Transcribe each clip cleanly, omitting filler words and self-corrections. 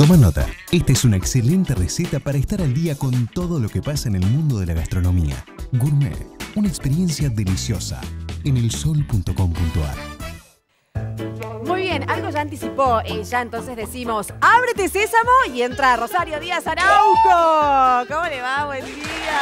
Toma nota. Esta es una excelente receta para estar al día con todo lo que pasa en el mundo de la gastronomía. Gourmet, una experiencia deliciosa en elsol.com.ar. Muy bien, algo ya anticipó ella, entonces decimos, ábrete sésamo y entra Rosario Díaz Araujo. ¿Cómo le va? Buen día.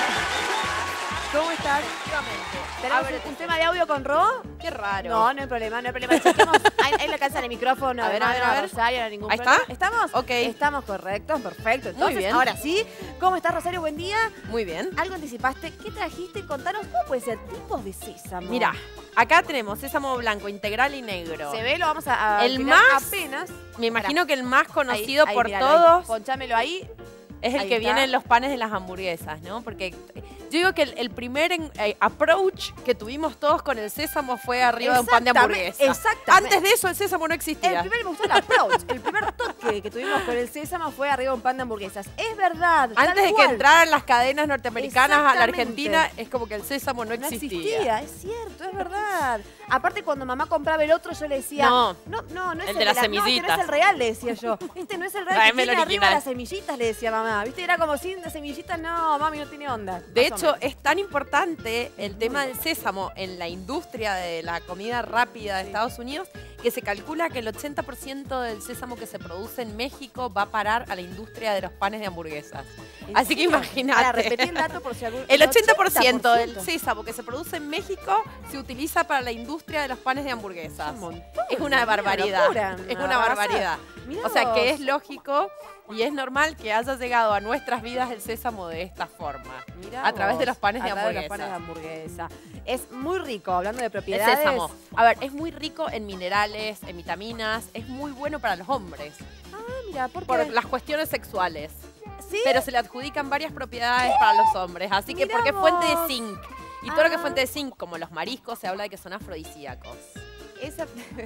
¿Cómo estás? ¿Tenemos un tema de audio con Ro? Qué raro. No, no hay problema, no hay problema. Ahí le alcanzan el micrófono. A ver. Rosario, no hay ningún ¿Ahí problema. está? ¿Estamos? Ok. Estamos correctos, perfecto. Entonces, bien. ahora sí. ¿Cómo estás, Rosario? Buen día. Muy bien. Algo anticipaste. ¿Qué trajiste? Contanos, ¿cómo puede ser tipos de sésamo? Mira, acá tenemos sésamo blanco, integral y negro. Se ve, lo vamos a El tirar más, apenas. Me imagino que el más conocido Ahí, por míralo todos ahí. Ponchámelo ahí. es el ahí que está. viene en los panes de las hamburguesas, ¿no? Porque yo digo que el primer approach que tuvimos todos con el sésamo fue arriba de un pan de hamburguesa. Exactamente. Antes de eso el sésamo no existía. El primer me gustó el approach. El primer toque que tuvimos con el sésamo fue arriba de un pan de hamburguesas. Es verdad. Antes de que cual. entraran las cadenas norteamericanas a la Exactamente. Argentina, es como que el sésamo no No existía. existía, es cierto, es verdad. Aparte, cuando mamá compraba el otro, yo le decía, No, no es el de las no, este no semillitas. es el real, le decía yo. Este no es el real, que Tráeme el tiene arriba original. las semillitas, le decía mamá. ¿Viste? Era como sin las semillitas, no, mami, no tiene onda. De Más o hecho, menos. es tan importante el tema del sésamo en la industria de la comida rápida de Estados Unidos que se calcula que el 80% del sésamo que se produce en México va a parar a la industria de los panes de hamburguesas. ¿En Así que serio? imagínate. Para repetir el dato por si algún... El 80% del sésamo que se produce en México se utiliza para la industria de los panes de hamburguesas. Un montón, Es una barbaridad. locura, Es una una barbaridad. barbaridad. Mirá O sea vos. que es lógico y es normal que haya llegado a nuestras vidas el sésamo de esta forma. Mirá A través de vos, los panes de a través de los hamburguesa. panes de hamburguesa. Es muy rico, hablando de El propiedades. sésamo. A ver, es muy rico en minerales, en vitaminas, es muy bueno para los hombres, Ah, mira, ¿por qué? por las cuestiones sexuales. ¿Sí? Pero se le adjudican varias propiedades para los hombres, así que Mirá porque es fuente de vos. zinc. Y todo lo que es Ah. fuente de zinc, como los mariscos, se habla de que son afrodisíacos. Esa...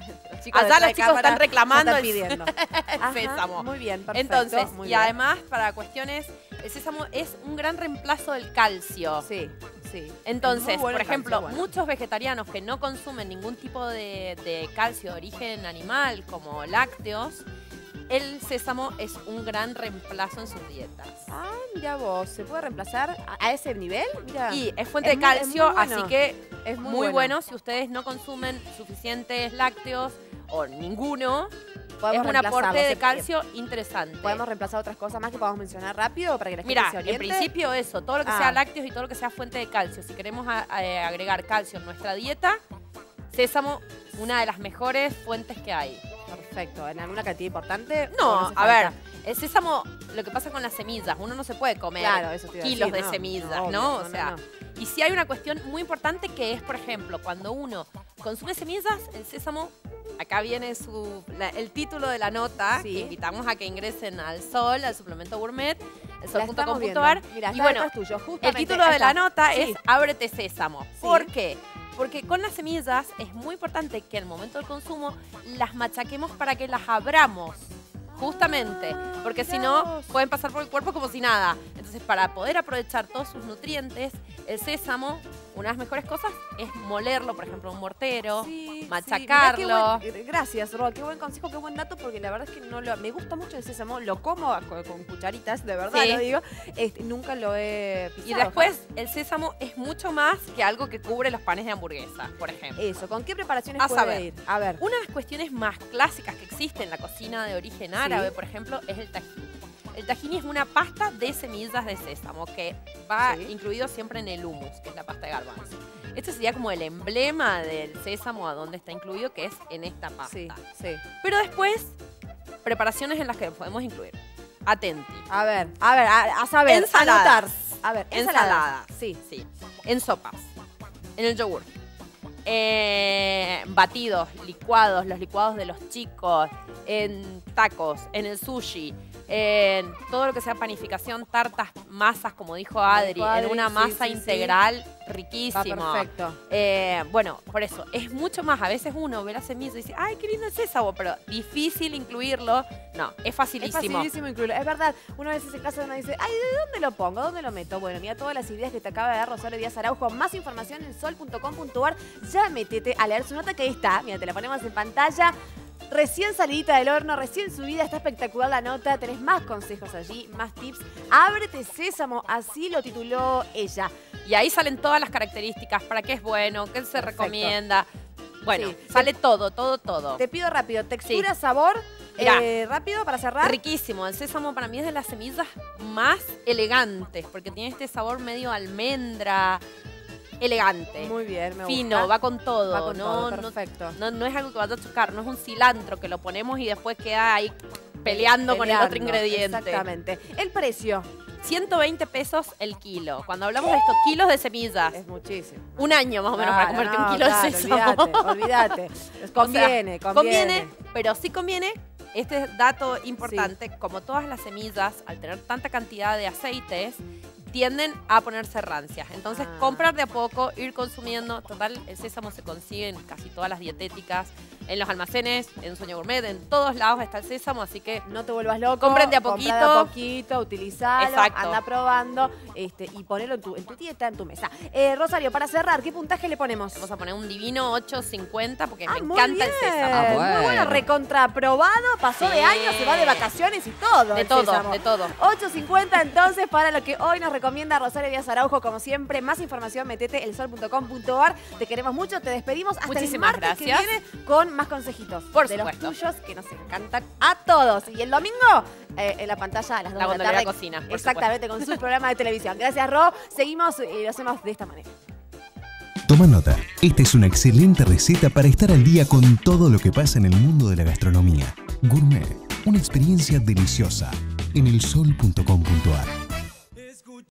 Allá los chicos están reclamando están el- pidiendo. el Ajá, sésamo. Muy bien, perfecto. Entonces, muy y bien. además, para cuestiones, el sésamo es un gran reemplazo del calcio. Sí, sí. Entonces, Muy bueno por el ejemplo, calcio, bueno. muchos vegetarianos que no consumen ningún tipo de calcio de origen animal, como lácteos, el sésamo es un gran reemplazo en sus dietas. Ah, mira vos, ¿se puede reemplazar a ese nivel? Mira. Y es fuente de Es calcio, muy bueno. así que Es muy bueno si ustedes no consumen suficientes lácteos o ninguno. Podemos Es un reemplazarlo, aporte de se- calcio interesante. ¿Podemos reemplazar otras cosas más que podamos mencionar rápido para que la gente Mira, se en oriente? principio eso, todo lo que Ah. sea lácteos y todo lo que sea fuente de calcio. Si queremos agregar calcio en nuestra dieta, sésamo, una de las mejores fuentes que hay. Perfecto. ¿En alguna cantidad importante? ¿O No, hace a ver, falta? el sésamo, lo que pasa con las semillas, uno no se puede comer Claro, eso te iba a kilos decir, de no, semillas, no, ¿no? obvio, O sea, no. y sí hay una cuestión muy importante que es, por ejemplo, cuando uno consume semillas, el sésamo, acá viene el título de la nota, Sí. que invitamos a que ingresen al Sol, al suplemento gourmet, La estamos viendo. sol.com.ar. Mira, Y está bueno, detrás tuyo, el justamente. título Ahí de la está. nota Sí. es Ábrete Sésamo. Sí. ¿Por qué? Porque con las semillas es muy importante que al momento del consumo las machaquemos para que las abramos. Justamente, porque si no mirá vos. pueden pasar por el cuerpo como si nada. Entonces, para poder aprovechar todos sus nutrientes, el sésamo, una de las mejores cosas es molerlo, por ejemplo, en un mortero, Sí, machacarlo. sí. Mirá qué gracias, Ro. Qué buen consejo, qué buen dato, porque la verdad es que me gusta mucho el sésamo. Lo como con cucharitas, de verdad Sí. lo digo. Nunca lo he pisado. Y después, el sésamo es mucho más que algo que cubre los panes de hamburguesa, por ejemplo. Eso, ¿con qué preparaciones A puede saber. ir? A ver. Una de las cuestiones más clásicas que existe en la cocina de origen árabe, por ejemplo, es el tajín. El tajín es una pasta de semillas de sésamo que va Sí. incluido siempre en el hummus, que es la pasta de garbanzo. Este sería como el emblema del sésamo a donde está incluido, que es en esta pasta. Sí, sí. Pero después, preparaciones en las que podemos incluir. Atenti. A ver, a saber. Ensaladas. Anotar. A ver, Ensaladas. Sí. Sí. En sopas. En el yogur. Batidos, licuados, los licuados de los chicos, en tacos, en el sushi, en todo lo que sea panificación, tartas, masas, como dijo Adri, en una sí, masa sí, integral Va riquísimo. perfecto. Bueno, por eso, es mucho más. A veces uno ve la semilla y dice, ay, qué lindo el sésamo, pero difícil incluirlo. No, es Es facilísimo. facilísimo incluirlo. Es verdad, una vez en casa uno dice, ay, ¿de dónde lo pongo? ¿Dónde lo meto? Bueno, mira todas las ideas que te acaba de dar Rosario Díaz Araujo. Más información en sol.com.ar. Ya métete a leer su nota que ahí está. Mira, te la ponemos en pantalla. recién salidita del horno, recién subida, está espectacular la nota, tenés más consejos allí, más tips. Ábrete Sésamo, así lo tituló ella. Y ahí salen todas las características, para qué es bueno, qué se recomienda. Bueno, Sí. sale todo, todo, todo. Te pido rápido, textura, Sí. sabor, Mirá. rápido para cerrar. Riquísimo. El sésamo para mí es de las semillas más elegantes, porque tiene este sabor medio almendra, elegante. Muy bien, me fino, gusta. va con todo. Va con todo, no, perfecto. no es algo que vaya a chocar, no es un cilantro que lo ponemos y después queda ahí peleando con el otro Peleando, ingrediente. Exactamente. El precio 120 pesos el kilo. Cuando hablamos de estos kilos de semillas, es muchísimo. un año más o menos para comerte un kilo de sésamo. Olvídate. Conviene, Conviene, pero sí conviene. Este dato importante, como todas las semillas, al tener tanta cantidad de aceites, tienden a ponerse rancias. Entonces, comprar de a poco, ir consumiendo. Total, el sésamo se consigue en casi todas las dietéticas, en los almacenes, en Sueño Gourmet, en todos lados está el sésamo, así que No te vuelvas loco. Compren de a comprá poquito. de a poquito, utilizalo, Exacto. anda probando y ponelo en tu dieta, en tu mesa. Rosario, para cerrar, ¿qué puntaje le ponemos? vamos a poner un divino 8.50 porque me muy encanta el bien. sésamo. Ah, bueno. Muy bueno, recontraprobado, pasó de Sí. año, se va de vacaciones y todo. De el todo, sésamo. de todo. 8.50 entonces para lo que hoy nos recomienda Rosario Díaz Araujo, como siempre. Más información, metete elsol.com.ar. Te queremos mucho, te despedimos hasta Muchísimas el martes que gracias. viene con más consejitos. Por de supuesto. los tuyos que nos encantan a todos. Y el domingo en la pantalla a las 2 La de la Gondolera tarde. Cocina, por Exactamente, con su programa de televisión. Gracias, Ro. Seguimos y lo hacemos de esta manera. Toma nota, esta es una excelente receta para estar al día con todo lo que pasa en el mundo de la gastronomía. Gourmet, una experiencia deliciosa en elsol.com.ar.